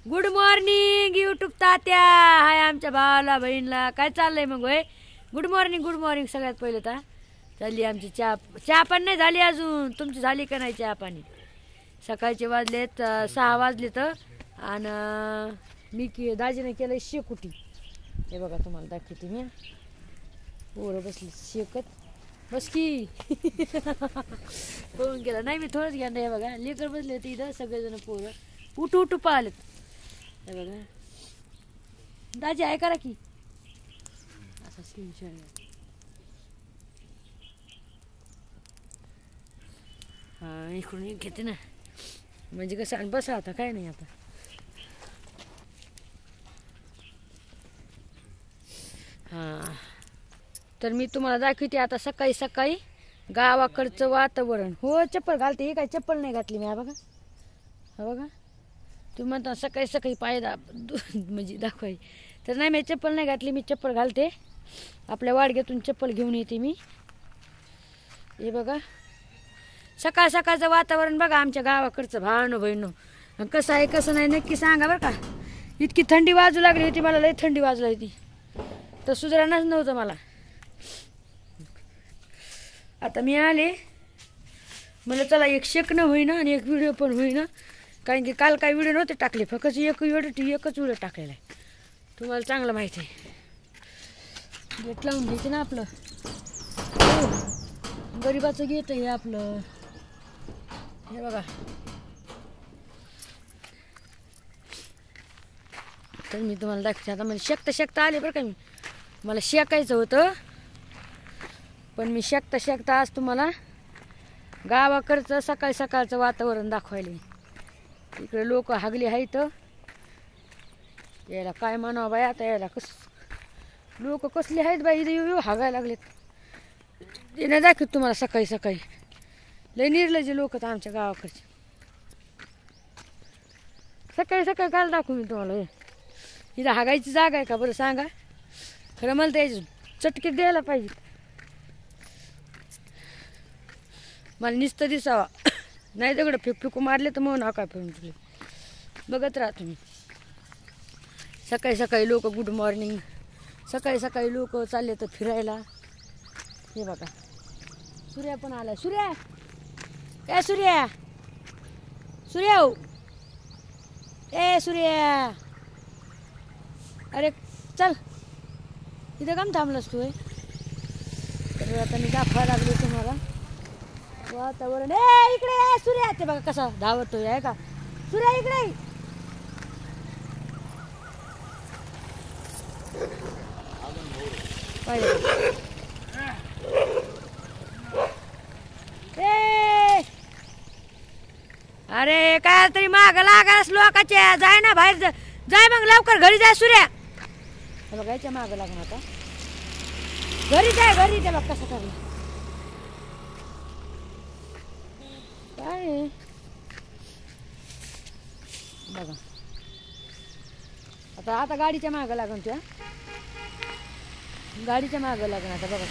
Good morning YouTube तात्या. Hi आमच्या भावाला बहिणीला काय चाललंय मग होय. गुड मॉर्निंग सगळ्यात पहिले तर चालली आमची चहा पण नाही झाली अजून. तुमची झाली का नाही चहा पाणी. सकाळचे वाजलेत 6 वाजले तर. आणि मी दाजीने केलं शेकुटी. हे बघा तुम्हाला दाखवते मी. पोरं बसली शेकत. बस की पळून गेला नाही मी थोडंच घ्या. हे बघा लेकर बसले होते इथं सगळेजण पोरं उठू पाहिलेत. हे बघा दाजी आहे करा की असा स्क्रीनशॉट. हा इकडून एक घेते ना म्हणजे कसं बसा आता काय नाही आता. हा तर मी तुम्हाला दाखवते आता सकाळी सकाळी गावाकडचं वातावरण. हो चप्पल घालते. हे काय चप्पल नाही घातली मी. हा बघा हा बघा तुम्ही म्हणता सकाळी सकाळी पाय म्हणजे दाखवायची तर नाही मी चप्पल नाही घातली. मी चप्पल घालते. आपल्या वाडग्यातून चप्पल घेऊन येते मी. हे बघा सकाळ सकाळचं वातावरण बघा आमच्या गावाकडचं. भावनो बहिणो कसं आहे कसं नाही नक्की सांगा बरं का. इतकी थंडी वाजू लागली होती मला. लई थंडी वाजली होती तर सुधारणाच नव्हतं मला. आता मी आले मला चला एक शेकणं होईना आणि एक व्हिडिओ पण होईना. कारण की काल काही व्हिडिओ नव्हते टाकले. फक्त एकच व्हिडिओ टाकलेला आहे. तुम्हाला चांगलं माहिती आहे. गेट लावून घ्यायचं ना आपलं. गरीबाचं गेट आहे आपलं. हे बघा तर मी तुम्हाला दाखवते आता. मला शेकता आले बरं का. मला शेकायचं होतं पण मी शेकता आज तुम्हाला गावाकडचं सकाळी सकाळचं वातावरण दाखवायला. इकडे लोक हागली आहेत. यायला काय म्हणावं बाई आता. यायला लोक कसले आहेत बाई. इथे हागायला लागलेत. ते नाही दाखवत तुम्हाला सकाळी सकाळी. लय निर्लज्ज लोक तर आमच्या गावाकडचे. सकाळी सकाळी काल दाखवू मी तुम्हाला. इथं हागायची जागा आहे का बरं सांगा. खरं मला तर याची चटकीत द्यायला पाहिजे. मला नुसतं दिसावा नाही दगड फेकू मारले तर मग नाका फिरून तुले बघत राहा तुम्ही. सकाळी सकाळी लोक गुड मॉर्निंग. सकाळी सकाळी लोक चालले तर फिरायला. हे बघा सूर्या पण आला. सूर्या ए सूर्या हो ए सूर्या अरे चल इथं काम थांबलंस तू. तर आता मी दाखवायला लागले तुम्हाला वातावरण. ए इकडे सूर्या. ते बघा कसा धावतोय आहे का सूर्या. इकडे ए अरे काय तरी माग लागास लोकाच्या. जाय ना बाहेर जाय मग लवकर घरी जाय सूर्या. बघा याच्या माग लागणार आता. घरी जाय घरी. ते बघ कसं करणार काय बघा. आता गाडीच्या मागं लागून त्या गाडीच्या मागं लागून आता बघा.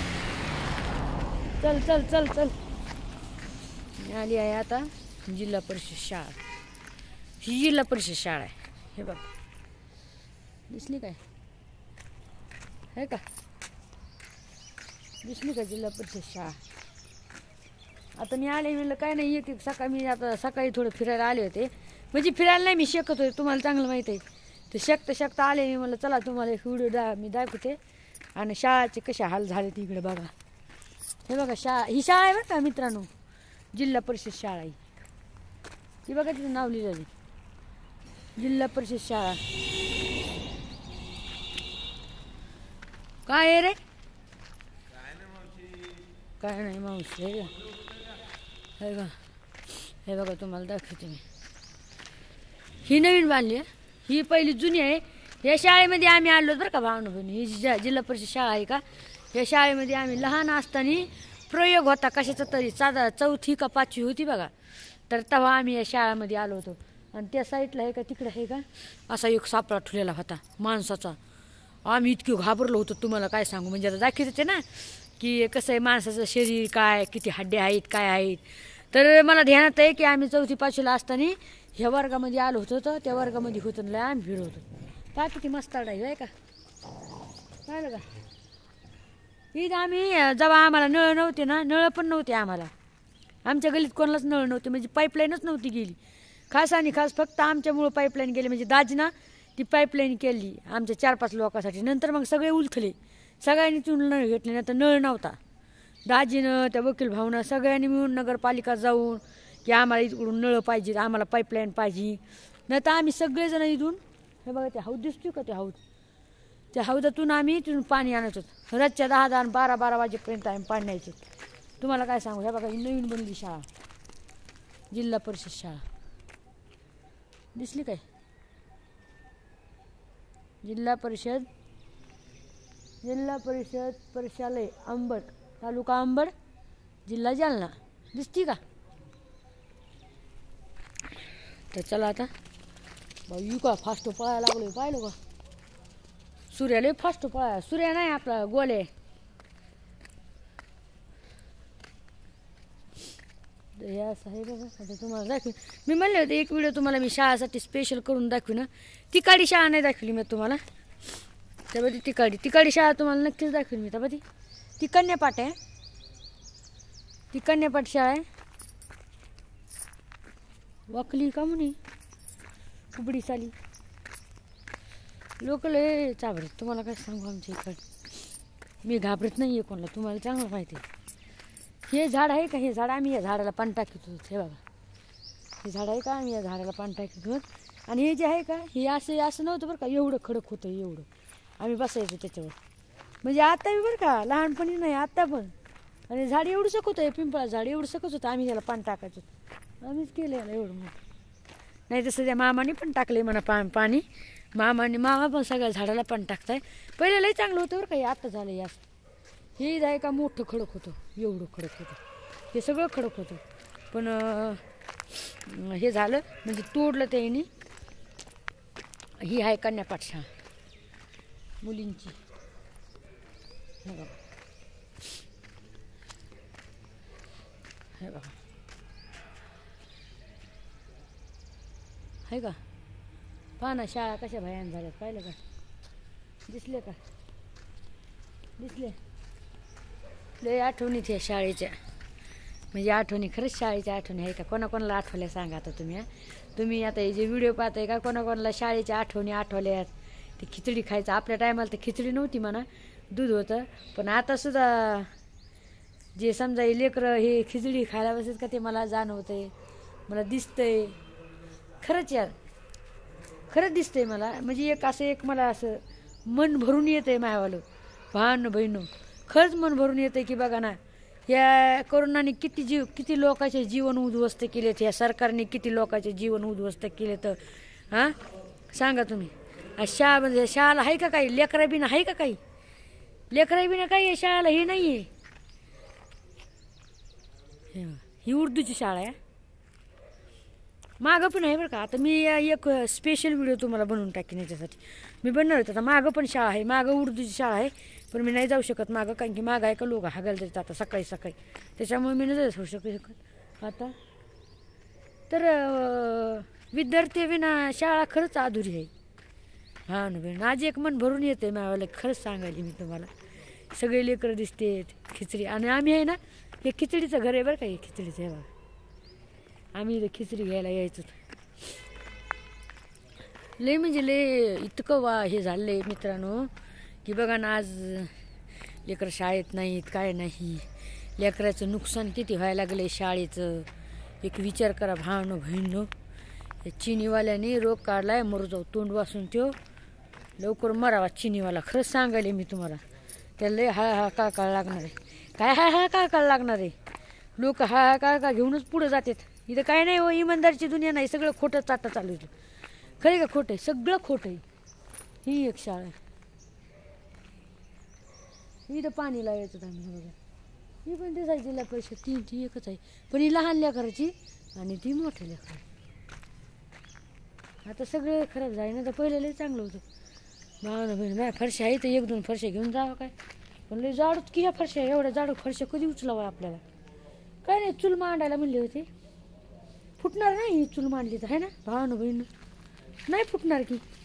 चल चल चल चल आली आहे आता जिल्हा परिषद शाळा. ही जिल्हा परिषद शाळा आहे. हे बघ दिसली काय आहे का. दिसली का जिल्हा परिषद शाळा. आता मी आले म्हणलं काय नाही एक सकाळी मी आता सकाळी थोडं फिरायला आले होते. म्हणजे फिरायला नाही मी शेकत होते तुम्हाला चांगलं माहीत आहे. ते शेकता आले मी म्हणलं चला तुम्हाला एक व्हिडिओ मी दाखवते. आणि शाळेचे कसे हाल झाले ते इकडे बघा. हे बघा ही शाळा आहे बरं का मित्रांनो. जिल्हा परिषद शाळा ही. ती बघा तिथं नाव लिहिलेलं जिल्हा परिषद शाळा. काय आहे रे काय नाही मावशी. हे बघा तुम्हाला दाखवते मी. ही नवीन बांधली आहे. ही पहिली जुनी आहे. या शाळेमध्ये आम्ही आलो बरं का भावनो बहिणी. ही जिल्हा परिषद शाळा आहे का. या शाळेमध्ये आम्ही लहान असताना प्रयोग होता कशाचा तरी. साधा 4थी का 5वी होती बघा. तर तेव्हा आम्ही या शाळेमध्ये आलो होतो. आणि त्या साईडला आहे का तिकडे आहे का असा एक सापळा ठेवलेला होता माणसाचा. आम्ही इतकी घाबरलो होतो तुम्हाला काय सांगू. म्हणजे आता दाखवते ना की कसं आहे माणसाचं शरीर काय किती हड्डे आहेत काय आहेत. तर मला ध्यानात आहे की आम्ही 4थी 5वीला असताना ह्या वर्गामध्ये आलो होतो तर त्या वर्गामध्ये होतं लय आम्ही भीड होतो. पहा किती मस्त आहे का, पाहिलं का. इथं आम्ही जेव्हा आम्हाला नळ नव्हते ना, नळ पण नव्हते आम्हाला, आमच्या गल्लीत कोणालाच नळ नव्हते, म्हणजे पाईपलाईनच नव्हती गेली. खास आणि खास फक्त आमच्यामुळं पाईपलाईन गेली, म्हणजे दाजीना ती पाईपलाईन केली आमच्या 4-5 लोकांसाठी. नंतर मग सगळे उलथले, सगळ्यांनी तिथून नळ घेतले, नाही तर नळ नव्हता. दाजीनं त्या वकील भाऊनं सगळ्यांनी मिळून नगरपालिका जाऊन की आम्हाला इकडून नळ पाहिजे, आम्हाला पाईपलाईन पाहिजे. नाही तर आम्ही सगळेजण इथून, हे बघा ते हौद दिसतोय का, ते हौद, त्या हौदातून आम्ही तिथून पाणी आणायचो. रातच्या 10 आणि 12 वाजेपर्यंत आम्ही पाणी न्यायचो. तुम्हाला काय सांगू, हे बघा ही नवीन बनली शाळा, जिल्हा परिषद शाळा दिसली काय, जिल्हा परिषद परिशालय अंबड, तालुका अंबड, जिल्हा जालना, दिसती का. तर चला आता बाई का फास्ट पळायला लागलोय, पाहिलं का. सूर्याला फास्ट पळाय, सूर्या नाही आपला गोले. हे असं आहे बघा. आता तुम्हाला दाखवी, मी म्हणले होते एक व्हिडिओ तुम्हाला मी शाळेसाठी स्पेशल करून दाखवी ना. तिकाडी शाळा नाही दाखवली मी तुम्हाला, त्यामध्ये तिकाडी शाळा तुम्हाला नक्कीच दाखवीन मी. त्यामध्ये ती कन्यापाट आहे, ती कन्यापाट शाळा आहे. वाकली का म्हणे कुबडी साली, लोक लय चाबरत. तुम्हाला काय सांगू, आमच्या इकडे मी घाबरत नाही आहे कोणाला, तुम्हाला चांगलं माहिती आहे. हे झाड आहे का, हे झाड आम्ही या झाडाला पाणी टाकीत होतो. हे बघा हे झाड आहे का, आम्ही या झाडाला पाणी टाकीत होतो. आणि हे जे आहे का, हे असं नव्हतं बरं का, एवढं खडक होतं, एवढं आम्ही बसायचो त्याच्यावर. म्हणजे आता बी बरं का, लहानपणी नाही आता पण. आणि झाड एवढं सकत होतं, पिंपळा झाड एवढं सकत होतं, आम्ही त्याला पाणी टाकायचो. आम्हीच केलं याला एवढं मोठं. नाही तसं त्या मामाने पण टाकले म्हणा पाणी. मामा पण सगळ्या झाडाला पाणी टाकताय. पहिले लई चांगलं होतं बरं का, हे आता झालं यास. हे आहे का मोठं खडक होतं, एवढं खडक होतं, हे सगळं खडक होतं. पण हे झालं म्हणजे तोडलं त्याने. ही आहे कन्यापाट शाळा मुलींची. हे बघा, हे बघा आहे का. पहा ना शाळा कशा भयान झाल्यात, पाहिलं का, दिसले का, दिसले. लय आठवणी त्या शाळेच्या, म्हणजे आठवणी खरंच शाळेच्या आठवणी आहे का. कोणाकोणाला आठवल्या सांगा आता तुम्ही. तुम्ही आता हे जे व्हिडिओ पाहताय का, कोणाकोणाला शाळेच्या आठवणी आठवल्यात. ते खिचडी खायचं, आपल्या टायमाला तर खिचडी नव्हती म्हणा, दूध होतं. पण आता सुद्धा जे समजा लेकरं हे खिचडी खायला बसत का, ते मला जाणवतंय, मला दिसतंय. खरंच यार, खरंच दिसतंय मला. म्हणजे एक मला असं मन भरून येतं आहे मायावालं. भान बहिणू, खरंच मन भरून येतं आहे की बघा ना, या कोरोनाने किती लोकांचे जीवन उद्ध्वस्त केलेत, या सरकारने किती लोकांचे जीवन उद्ध्वस्त केले. तर हां सांगा तुम्ही, म्हणजे शाळाला आहे का काही, लेकरा बिना आहे का काही, लेकरा बिना काही आहे शाळेला, हे नाही आहे. ही उर्दूची शाळा आहे, मागं पण आहे बरं का. आता मी एक स्पेशल व्हिडिओ तुम्हाला बनवून टाकेन याच्यासाठी. मी बनणार होते. आता मागं पण शाळा आहे, मागं उर्दूची शाळा आहे, पण मी नाही जाऊ शकत मागं, कारण की मागं आहे का लोक हागायला जायचं आता सकाळी सकाळी, त्याच्यामुळे मी नाही जाऊ शकत आता. तर विद्यार्थी विना शाळा खरंच अधुरी आहे. हा ना बहीण, आज एक मन भरून येते माझ्यावाला, खरंच सांगायला मी तुम्हाला. सगळे लेकरं दिसते, खिचडी. आणि आम्ही आहे ना, हे खिचडीचं घर आहे बरं का, हे खिचडीचं आहे बघा. आम्ही इथं खिचडी घ्यायला यायचो. लय म्हणजे लय इतकं हे झालं आहे मित्रांनो, की बघा ना, आज लेकरं शाळेत नाहीत, काय नाही. लेकराचं नुकसान किती व्हायला लागलं आहे शाळेचं. एक विचार करा भावनो बहिणो. या चिनीवाल्याने रोग काढला आहे, मरू जाऊ तोंड वासून त्यो, लवकर मरावा चिनीवाला. खरंच सांगायले मी तुम्हाला, त्याला लय हा काळ लागणार आहे. काय हा काळ लागणार आहे. लोक हा का घेऊनच पुढं जातात. इथं काय नाही हो, इमानदारीची दुनिया नाही, सगळं खोटं चाटा चालू आहे. खरे का खोटं आहे, सगळं खोटं आहे. ही एक शाळा आहे, इथं पाणी लावायचं आम्ही बघा. ही पण दिसायची जिल्हा परिषद, ती एकच आहे, पण ही लहान लेकराची आणि ती मोठ्या लेकराची. आता सगळं खराब झालं ना, तर पहिलं लय चांगलं होतं. भावना बहीण माझ्या फरशा आहे तर 1-2 फरशा घेऊन जावं काय, पण लय जाडूत की ह्या फरशा, एवढ्या जाडू फरशा कधी उचलावा आपल्याला. काय नाही, चूल मांडायला म्हणले होते, फुटणार नाही चूल मांडली तर, आहे ना भावानं बहीण, नाही फुटणार की.